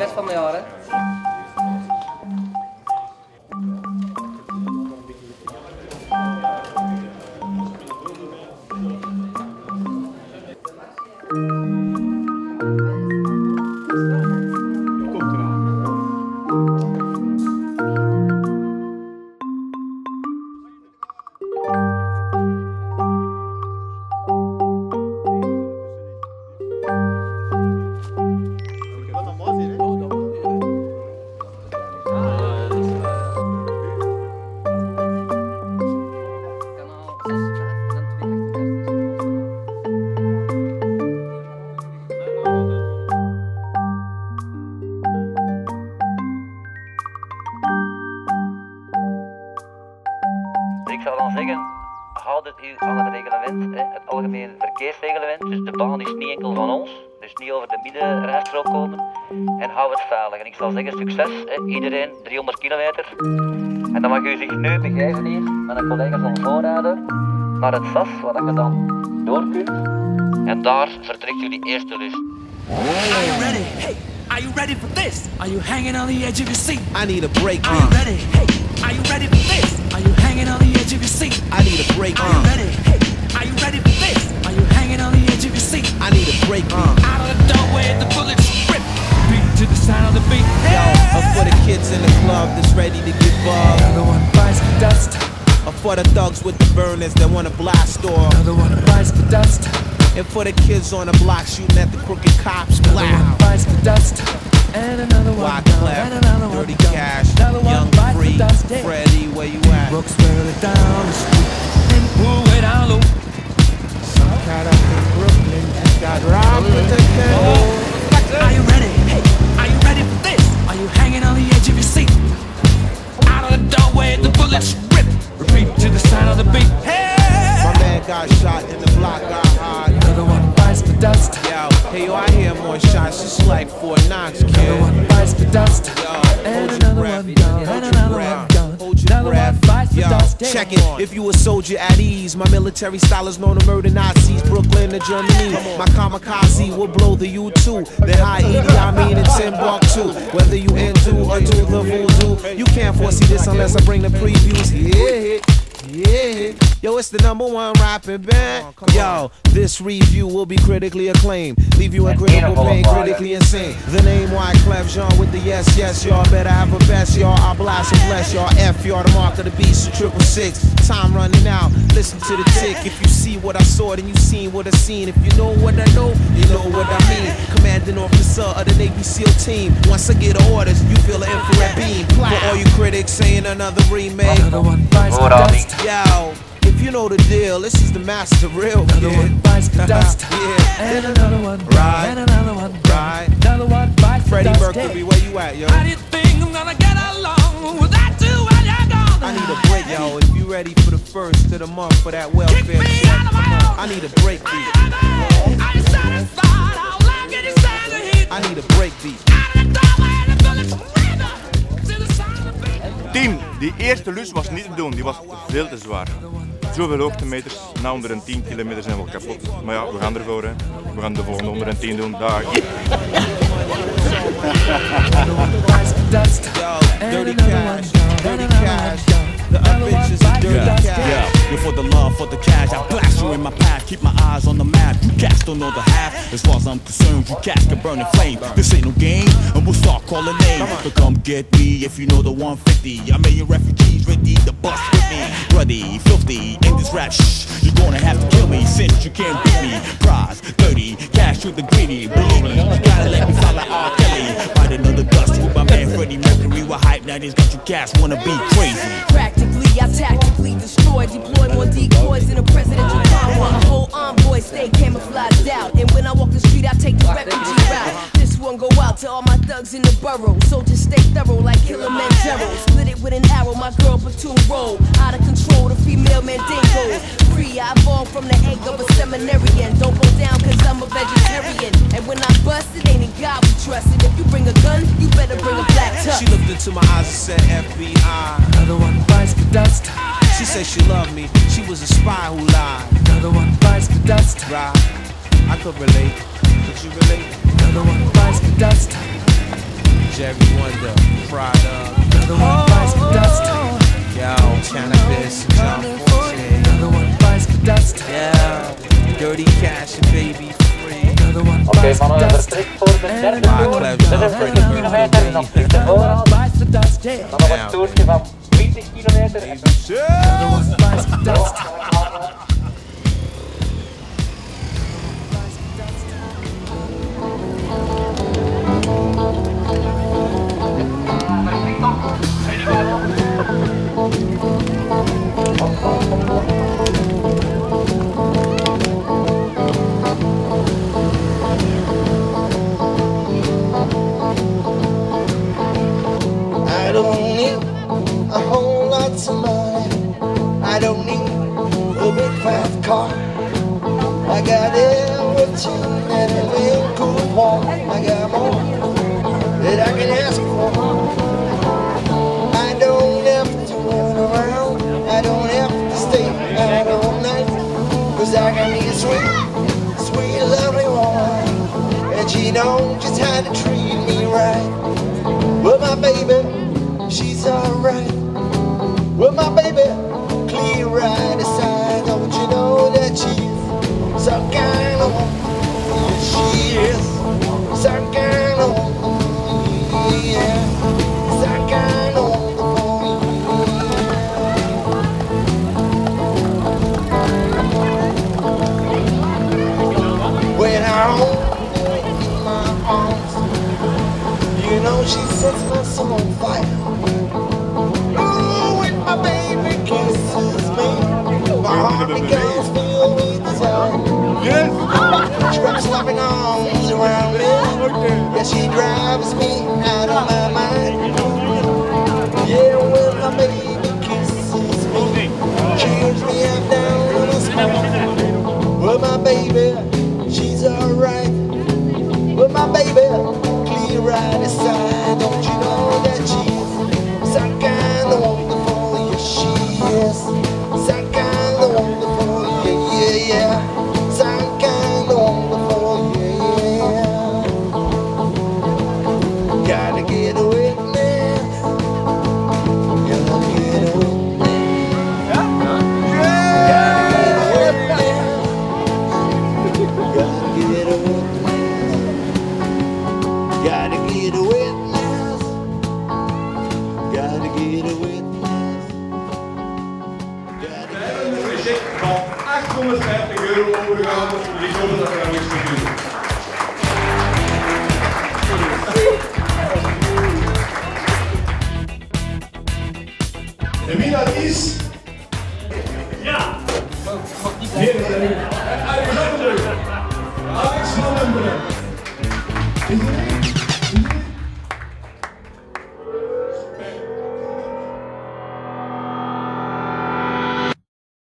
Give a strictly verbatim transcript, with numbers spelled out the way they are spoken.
succes van het jaar, hè. Ik zou dan zeggen, houd het u aan het reglement, hè, het algemeen verkeersreglement. Dus de baan is niet enkel van ons, dus niet over de middenrijstrook komen. En hou het veilig. En ik zal zeggen, succes, hè, iedereen driehonderd kilometer. En dan mag u zich nu begeven hier, met een collega van voorraden, naar het S A S, waar je dan door kunt. En daar vertrekt jullie eerste lus. Are you ready? Hey, are you ready for this? Are you hanging on the edge of your seat? I need a break. Are you ready? Hey, are you ready for this? Are you hanging on the edge of your seat? I need a break. Are you ready? Hey, are you ready for this? Are you hanging on the edge of your seat? I need a break. Out of the doorway, the bullets rip. Beat to the sound of the beat. Yo, up for the kids in the club that's ready to get bugged. Another one bites the dust. Up for the thugs with the burners that wanna blast off. Another one bites the dust. And for the kids on the block shooting at the crooked cops. Another one bites the dust. And another one Why down, Clef, and another one Dirty down. Cash, Another one Young bites Free, the dust. Yeah. Freddie, where you at? Brooks barely down the street and pull way down low. Some cat up in Brooklyn got robbed with the candle. Are you ready? Hey, are you ready for this? Are you hanging on the edge of your seat? Out of the doorway, the bullets rip. Repeat to the sound of the beat. Hey! My man got shot in the block, got hot. Another one bites the dust. Yo, hey yo, I hear more shots, it's like Fort Knox, kid. Another one bites the dust. Yo, And hold your another breath, one down, hold and your another breath, one down. hold your Another breath. one bites the Yo, dust. check it. If you a soldier at ease, my military style is known to murder Nazis, Brooklyn to Germany. My kamikaze will blow the U two, then high Edie, I mean in Timbuktu. Whether you into or do the voodoo, you can't foresee this unless I bring the previews. Yeah. Yeah, yo, it's the number one rapping band. Yo, this review will be critically acclaimed. Leave you in critical pain, critically insane. The name Wyclef Jean with the yes, yes, y'all better have a best, y'all. I blast and bless y'all. F y'all, the mark of the beast, so triple six. Time running out, listen to the tick. If you see what I saw, then you seen what I seen. If you know what I know, you know what I mean. Commanding officer of the Navy SEAL team. Once I get orders, you feel an infrared beam. For all you critics saying another remake. Another one bites the dust. Yo, if you know the deal, this is the master real kid. Another one bites the dust. Yeah, And another one Right. and another one Right. Another one bites Freddie the dust. Mercury, where you at, yo? How do you think I'm gonna get along without you when you're gone? I need a break, yo. If you ready for the first of the month for that welfare Kick me check, out of my own. I need a break beat. Are you satisfied? How long can you stand the heat? I need a break beat. Out of the doorway, the bullets river to the sound of the beat. Team, die eerste lus was niet te doen, die was veel te zwaar. Zoveel hoogtemeters, na onder een tien kilometer zijn we al kapot. Maar ja, we gaan ervoor, hè. We gaan de volgende onder een tien doen. Daar. Yo, dirty cash, dirty cash. The adventures of dirty Yeah, cash. yeah. You're for the love, for the cash. I blast you in my path, keep my eyes on the map. You cats don't know the half. As far as I'm concerned, you cats can burn in flame. This ain't no game, and we'll start calling names. So come get me if you know the one fifty. I made your refugees ready to bust with me. Ruddy, filthy, in this rap shh. You're gonna have to kill me since you can't beat me. Prize, dirty, cash to the greedy. Believe me, you gotta let me fly like R. Kelly. Bite another dust with my man Freddie Mercury. What hype now is got you cats wanna be crazy. Practically, I tactically destroy, deploy more decoys in a presidential power. My whole envoy stay camouflaged out, and when I walk the street, I take the refugee route. This one go out to all my thugs in the borough. Soldiers stay thorough like Kilimanjaro. Split it with an arrow, my girl platoon roll. Out of control, the female mandingo. Free, I evolved from the egg of a seminarian. Don't go down cause I'm a vegetarian. And when I bust, it ain't in God we trust. And if you bring a gun, you better bring a black tuck. She looked into my eyes and said F B I. Another one bites the dust. She said she loved me, she was a spy who lied. Another one bites the dust. Right, I could relate, could you relate? Another one bites the dust. Jerry Wonder, Prada, another one bites the dust. Yo, Cannabis, John Forte, another one bites the dust. Yeah, Dirty Cash and Baby Free, another one bites the dust. Wyclef Jean, Freddie Mercury, bites the dust. Yeah, another one bites the dust. I don't need a whole lot of money. I don't need a big fast car. I got everything that a man could want. I got more that I can ask for. I don't have to run around. I don't have to stay out all night. Cause I got me a sweet, sweet, lovely woman. And she knows just how to treat me right. Well, my baby, she's alright. Well, my baby, clear right aside. Don't you know that she's some kind of woman? Yeah, she is some kind of woman. Yeah, some kind of woman. When I hold her in my arms, you know she sets my soul on fire. Ooh, when my baby kisses me, my heart becomes filled with desire. Yes. She wraps loving arms around me. Yeah, she drives me out of my mind. Yeah, when my baby kisses me, she hears me out down in a small. Well, my baby, she's alright. Well, my baby, clear right aside. Don't you know that she's some kind of wonderful? Yeah, she is some kind of wonderful. Yeah, yeah, yeah. Some kind of wonderful. Yeah, yeah. Gotta get a witness. Gotta get a witness. Gotta get a witness. Gotta get a witness. Gotta get a witness. Gotta get a witness. We hebben een project van achthonderdvijftig euro overgehouden voor die zomer dat we nog eens doen. De winnaar is... Ja! Nee, dat is niet. Alex van den Brugge. Alex van den Brugge.